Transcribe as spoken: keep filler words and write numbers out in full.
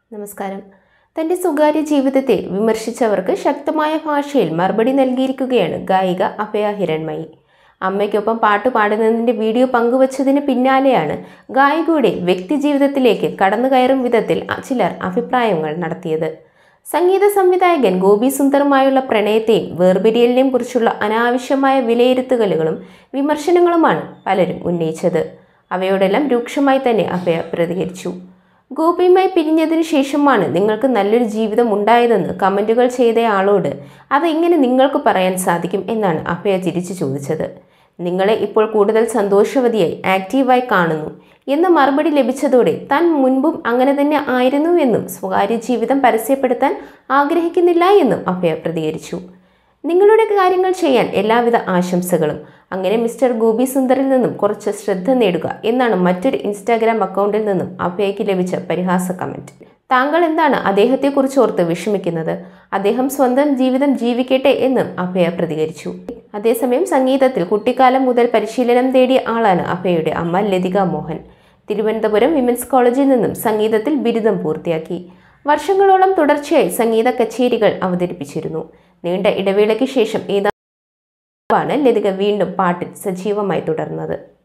നമസ്കാരം. തന്റെ സ്വകാര്യ ജീവിതത്തെ വിമർശിച്ചവർക്ക് ശക്തമായ ഭാഷയിൽ മറുപടി നൽകിയിരിക്കുകയാണ് ഗായിക അഭയ ഹിരൺമയി. അമ്മയ്ക്കൊപ്പം പാട്ട് പാടുന്നതിന്റെ വീഡിയോ പങ്കുവച്ചതിന് പിന്നാലെയാണ് ഗായികയുടെ വ്യക്തിജീവിതത്തിലേക്ക് കടന്നുകയറും വിധത്തിൽ ചിലർ അഭിപ്രായങ്ങൾ നടത്തിയത്. സംഗീത സംവിധായകൻ ഗോപി സുന്ദറുമായുള്ള പ്രണയത്തെയും വേർപിരിയലിനെയും കുറിച്ചുള്ള അനാവശ്യമായ വിലയിരുത്തലുകളും വിമർശനങ്ങളുമാണ് പലരും ഉന്നയിച്ചത്. അവയോടെല്ലാം രൂക്ഷമായി തന്നെ അഭയ പ്രതികരിച്ചു. ഗോപിയുമായി പിരിഞ്ഞതിനു ശേഷമാണ് നിങ്ങൾക്ക് നല്ലൊരു ജീവിതം ഉണ്ടായതെന്ന് കമന്റുകൾ ചെയ്തയാളോട് അതെങ്ങനെ നിങ്ങൾക്ക് പറയാൻ സാധിക്കും എന്നാണ് അഭയ ചിരിച്ചു ചോദിച്ചത്. നിങ്ങളെ ഇപ്പോൾ കൂടുതൽ സന്തോഷവതിയായി ആക്റ്റീവായി കാണുന്നു എന്ന മറുപടി ലഭിച്ചതോടെ താൻ മുൻപും അങ്ങനെ തന്നെ ആയിരുന്നുവെന്നും സ്വകാര്യ ജീവിതം പരസ്യപ്പെടുത്താൻ ആഗ്രഹിക്കുന്നില്ല എന്നും അഭയ പ്രതികരിച്ചു. നിങ്ങളുടെ കാര്യങ്ങൾ ചെയ്യാൻ എല്ലാവിധ ആശംസകളും. അങ്ങനെ മിസ്റ്റർ ഗോപി സുന്ദറിൽ നിന്നും കുറച്ച് ശ്രദ്ധ നേടുക എന്നാണ് മറ്റൊരു ഇൻസ്റ്റാഗ്രാം അക്കൗണ്ടിൽ നിന്നും അഭയയ്ക്ക് ലഭിച്ച പരിഹാസ കമന്റ്. താങ്കൾ എന്താണ് അദ്ദേഹത്തെക്കുറിച്ച് ഓർത്ത് വിഷമിക്കുന്നത്? അദ്ദേഹം സ്വന്തം ജീവിതം ജീവിക്കട്ടെ എന്നും അഭയ പ്രതികരിച്ചു. അതേസമയം സംഗീതത്തിൽ കുട്ടിക്കാലം മുതൽ പരിശീലനം തേടിയ ആളാണ് അഭയയുടെ അമ്മ ലതിക മോഹൻ. തിരുവനന്തപുരം വിമൻസ് കോളേജിൽ നിന്നും സംഗീതത്തിൽ ബിരുദം പൂർത്തിയാക്കി. വർഷങ്ങളോളം തുടർച്ചയായി സംഗീത കച്ചേരികൾ അവതരിപ്പിച്ചിരുന്നു. നീണ്ട ഇടവേളയ്ക്ക് ശേഷം ഏതാണ് ലതിക വീണ്ടും പാട്ടിൽ സജീവമായി തുടർന്നത്.